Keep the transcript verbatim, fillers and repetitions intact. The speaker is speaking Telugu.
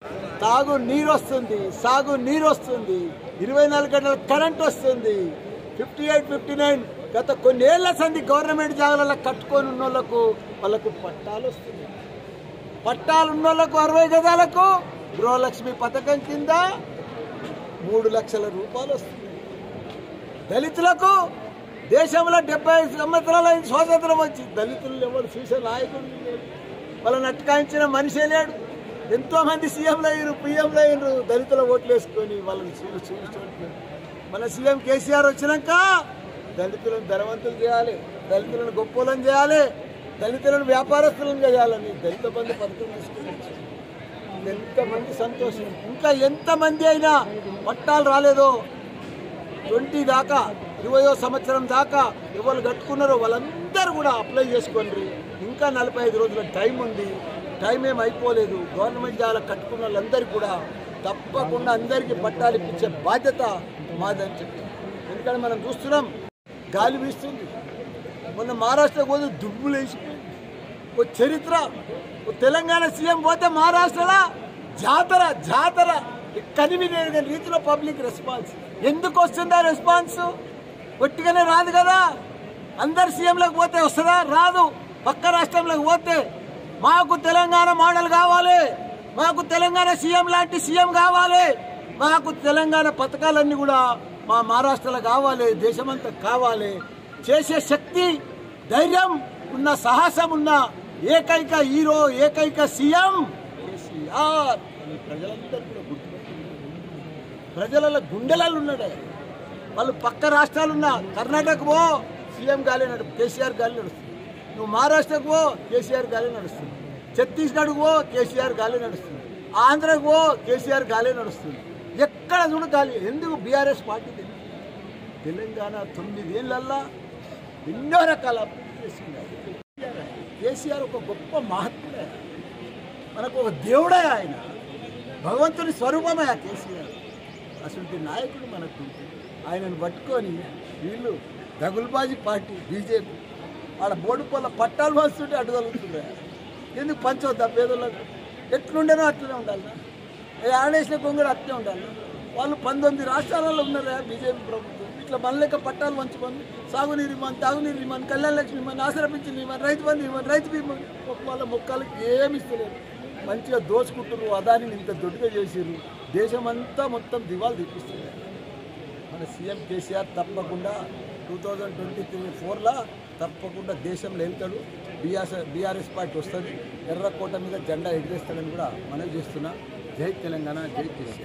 తాగు నీరు వస్తుంది, సాగు నీరు వస్తుంది, ఇరవై నాలుగు గంటల కరెంట్ వస్తుంది. ఫిఫ్టీ ఎయిట్ ఫిఫ్టీ నైన్ గత కొన్నేళ్ల సంది గవర్నమెంట్ జాగాలలో కట్టుకొని ఉన్న వాళ్ళకు వాళ్ళకు పట్టాలు వస్తున్నాయి. పట్టాలు ఉన్న వాళ్ళకు అరవై గదాలకు గృహలక్ష్మి పథకం కింద మూడు లక్షల రూపాయలు వస్తున్నాయి. దళితులకు దేశంలో డెబ్బై సంవత్సరాల స్వాతంత్రం వచ్చి దళితులు ఎవరు చూసే నాయకుడు లేడు, వాళ్ళని అటకాయించిన మనిషే లేడు. ఎంతో మంది సీఎంలు అయ్యారు, పిఎంలు అయ్యారు, దళితుల ఓట్లు వేసుకొని వాళ్ళని చూసి. మన సీఎం కేసీఆర్ వచ్చినాక దళితులను ధనవంతులు చేయాలి, దళితులను గొప్పలను చేయాలి, దళితులను వ్యాపారస్తులను చేయాలని దళిత బంధు పథకం తీసుకుని ఎంతమంది సంతోషం. ఇంకా ఎంతమంది అయినా పట్టాలు రాలేదో ట్వంటీ దాకా ఇరవయో సంవత్సరం దాకా ఎవరు కట్టుకున్నారో వాళ్ళందరూ కూడా అప్లై చేసుకోండి. ఇంకా నలభై ఐదు రోజుల టైం ఉంది, టైం ఏం అయిపోలేదు. గవర్నమెంట్ జాగా కట్టుకున్న వాళ్ళందరికీ కూడా తప్పకుండా అందరికీ పట్టాలు ఇప్పించే బాధ్యత మాదని చెప్తాం. ఎందుకంటే మనం చూస్తున్నాం గాలి వీస్తుంది. మొన్న మహారాష్ట్రకు పోతే దుమ్ములు వేసిపోయింది. ఓ చరిత్ర. ఓ తెలంగాణ సీఎం పోతే మహారాష్ట్రలో జాతర జాతర కనివిన రీతిలో పబ్లిక్ రెస్పాన్స్. ఎందుకు వస్తుందా రెస్పాన్స్? ఒట్టిగానే రాదు కదా. అందరు సీఎంలకు పోతే వస్తుందా? రాదు. పక్క రాష్ట్రంలోకి పోతే మాకు తెలంగాణ మోడల్ కావాలి, మాకు తెలంగాణ సీఎం లాంటి సీఎం కావాలి, మాకు తెలంగాణ పథకాలన్నీ కూడా మా మహారాష్ట్రలో కావాలి, దేశమంతా కావాలి. చేసే శక్తి ధైర్యం ఉన్న సాహసం ఉన్న ఏకైక హీరో ఏకైక సీఎం కేసీఆర్ అని ప్రజలందరూ కూడా గుర్తుపెట్టుకున్నారు. ప్రజల గుండెలలో ఉన్నాడు. వాళ్ళు పక్క రాష్ట్రాలున్న కర్ణాటక పో సీఎం గాలి నడు కేసీఆర్ గాలి నడుస్తుంది, నువ్వు మహారాష్ట్రకు పో కేసీఆర్ గాలి నడుస్తుంది, ఛత్తీస్గఢ్కు పో కేసీఆర్ గాలి నడుస్తుంది, ఆంధ్రకు పో కేసీఆర్ గాలి నడుస్తుంది. ఎక్కడ చూడ గాలి. ఎందుకు? బీఆర్ఎస్ పార్టీ తెలంగాణ తొమ్మిదేళ్లల్లా ఎన్నో రకాల అభివృద్ధి చేసింది. కేసీఆర్ ఒక గొప్ప మహత్తుడే, మనకు ఒక దేవుడే, ఆయన భగవంతుని స్వరూపమే ఆ కేసీఆర్. అసలు నాయకుడు మనకు ఆయనను పట్టుకొని వీళ్ళు దగుల్బాజీ పార్టీ బీజేపీ ఆడ బోడుపల్ల పట్టాలు వస్తుంటే అడ్డు తగులుతున్నాయి. ఎందుకు పంచవద్దా పేదలకు? ఎట్లుండేనో అట్లనే ఉండాలి. ఆడేసిన కొంగడు అట్లే ఉండాలి. వాళ్ళు పంతొమ్మిది రాష్ట్రాలలో ఉన్నారా బీజేపీ ప్రభుత్వం. ఇట్లా మన లెక్క పట్టాలు పంచుకొని సాగునీరు ఇవ్వని, తాగునీరు ఇవ్వని, కళ్యాణ లక్ష్మి ఇవ్వని, ఆసరా పింఛన్ ఇవ్వని, రైతు బంధు ఇవ్వని, రైతు బీమా వాళ్ళ మొక్కలకి ఏమి ఇస్తలేదు. మంచిగా దోచుకుంటున్నారు. అదానిని ఇంత దొడ్డుగా చేసారు. దేశమంతా మొత్తం దివాలు తెప్పిస్తున్నారు. మన సీఎం కేసీఆర్ తప్పకుండా టూ థౌజండ్ ట్వంటీ త్రీ ఫోర్లో తప్పకుండా దేశంలో వెళ్తాడు. బీఆర్ఎస్ బీఆర్ఎస్ పార్టీ వస్తుంది. ఎర్రకోట మీద జెండా ఎగిరేస్తాడని కూడా మనం చేస్తున్నా. జై తెలంగాణ, జై కేసీఆర్.